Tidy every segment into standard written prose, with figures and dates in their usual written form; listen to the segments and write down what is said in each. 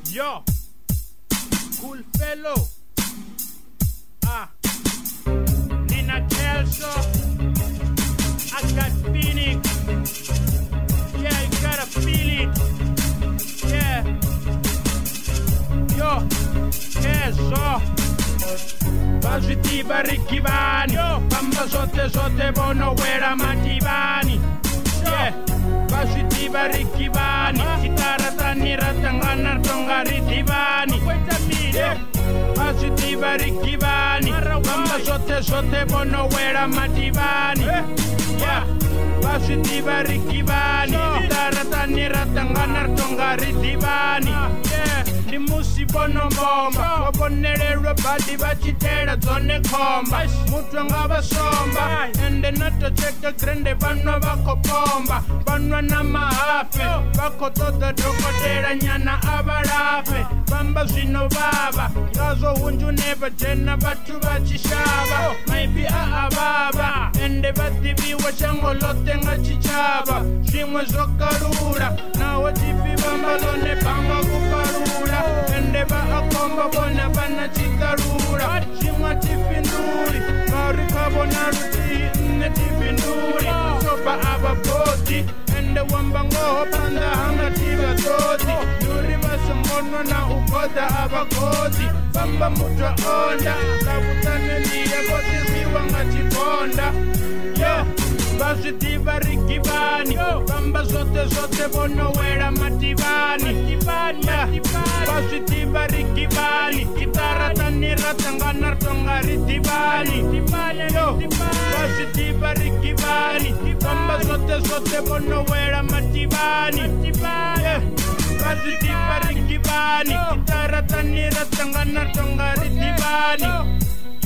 Yo, Coolfelo. Nina Kelso. I got Phoenix. Yeah, you gotta feel it. Yeah. Yo, Kelso. Positiva Arigivhani. Bamba zote bono wera mativani. Yeah. Positiva Arigivhani. Kitara tanira tangana tonga ridivani. Yeah. Positiva Arigivhani. Bamba zote bono wera mativani. Yeah. Positiva Arigivhani. Kitara tanira tangana tonga ridivani. Yeah. Ni musi bono mbomba wabonelelwe badi bachitela zone komba mutwe nga basomba ende natacheka grande banwa bakopomba banwa na mahafe bakotoda dokodela nyana abalafe bamba zino baba ngazo hunju neba jena batu bachishaba maybe ababa ende batibiwa changolote nga chichaba shimwe zokarula nawo tipi bambalone bamba kuparula ende ba akomba bona bana chikarura shimwa tipinduri kari kabona ruti ne tipinduri soba ababoti ende wambango panda hanga tiba toti nuri basongono na ukoda abakoti bamba mutwa onda kabutane ndiye koti siwa ngachikonda yeah. Positiva Arigivhani. Bamba zote bono wera mativani. Positiva Arigivhani. Kitara tanira tangana tonga ridivani. Positiva Arigivhani. Bamba zote bono wera mativani. Positiva Arigivhani. Kitara tanira tangana tonga ridivani.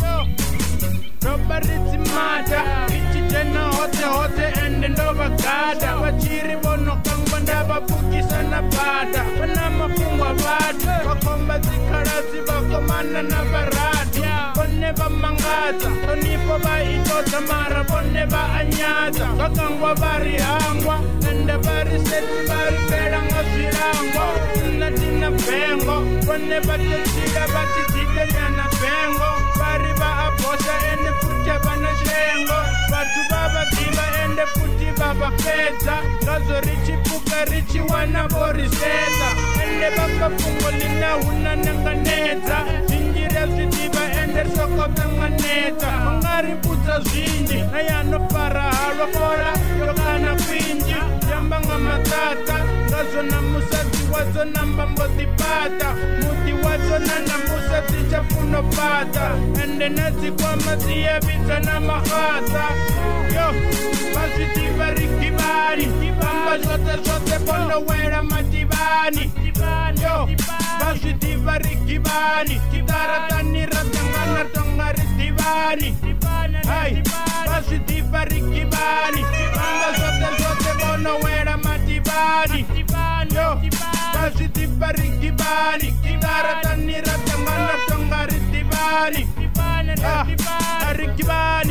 Nobody's matter. Ichitena hote ende ndova gada. Wachiri bono kangwanda babukisa na bada. Panama kungwa bada. Wakomba zikarasi wakomana na barati. Bone ba mangata. Tonipo ba itota mara. Bone ba anyata. Kakangwa bari hangwa. Ende bari seti bari peranga zirangwa. Natina bengo. Bone ba tetida batitide yana bengo. Bari ba aposha ende fucha bana shengo. Batu baba tiba ende futi baba peta. Gazo richi puka richi wana boriseta. Ende baba fungo lina huna nanganeta. Zinjira zitiba ende soko nanganeta. Mangari puta zinji na yano para halwa kora yokana kwinji. Yambanga matata. Gazo na musati wazo namba mboti pata. Muti wazo na musati chafuno pata. Ende nazi kwa maziya vita na mahata. Yo, Positiva Arigivhani. Bamba zote bono wera mativani. Yo, Positiva Arigivhani. Kitara tanira tangana tonga ridivani. Hey, Positiva Arigivhani. Bamba zote bono wera mativani. Yo, Positiva Arigivhani. Kitara tanira tangana tonga ridivani. Arigivhani.